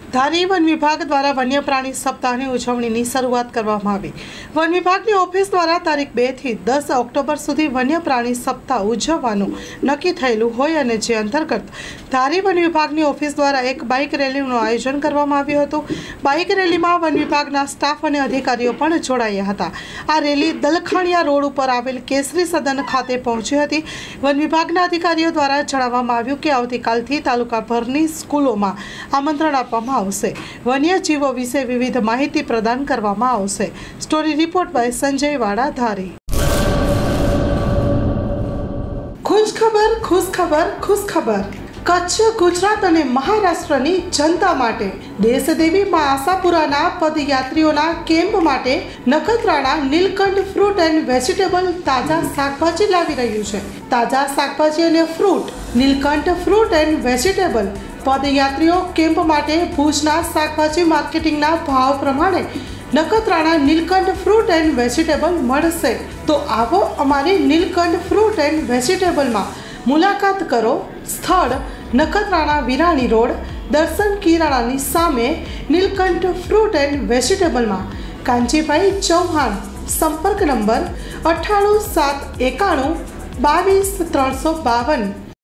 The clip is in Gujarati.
धारी वन विभाग द्वारा वन्य प्राणी सप्ताहની ઉજવણીની શરૂઆત કરવામાં આવી। વન વિભાગની ઓફિસ દ્વારા તારીખ 2 થી 10 ઓક્ટોબર સુધી વન્ય પ્રાણી સપ્તાહ ઉજવવાનું નક્કી થયેલું હોય અને જે અંતર્ગત ધારી વન વિભાગની ઓફિસ દ્વારા એક બાઇક રેલીનું આયોજન કરવામાં આવ્યું હતું। બાઇક રેલીમાં વન વિભાગના સ્ટાફ અને અધિકારીઓ પણ જોડાયા હતા। આ રેલી દલખાણિયા રોડ ઉપર આવેલ કેસરી સદન ખાતે પહોંચી હતી। વન વિભાગના અધિકારીઓ દ્વારા જણાવવામાં આવ્યું કે આવતીકાલથી તાલુકાભરની સ્કૂલોમાં આમંત્રણ આપવામાં આવશે। વન્યજીવો વિશે વિવિધ માહિતી પ્રદાન કરવામાં આવશે। સ્ટોરી રિપોર્ટ બાય સંજય વાડા, ધારી। ખુશખબર કચ્છ, ગુજરાત અને મહારાષ્ટ્રની જનતા માટે દેશદેવી મા આશાપુરાના પદયાત્રીઓના કેમ્પ માટે Nakhatrana Nilkanth fruit and vegetable તાજા શાકભાજી લાવી રહ્યું છે। તાજા શાકભાજી અને fruit Nilkanth fruit and vegetable પદયાત્રીઓ કેમ્પ માટે ભુજના શાકભાજી માર્કેટિંગના ભાવ પ્રમાણે Nakhatrana Nilkanth fruit and vegetable મળશે। તો આવો અમારી નીલકંઠ ફ્રૂટ એન્ડ વેજીટેબલમાં મુલાકાત કરો। સ્થળ નખત્રાણા વિરાણી રોડ, દર્શન કિરાણાની સામે નીલકંઠ ફ્રૂટ એન્ડ વેજીટેબલમાં। કાંજીભાઈ ચૌહાણ, સંપર્ક નંબર 98 791 22 352।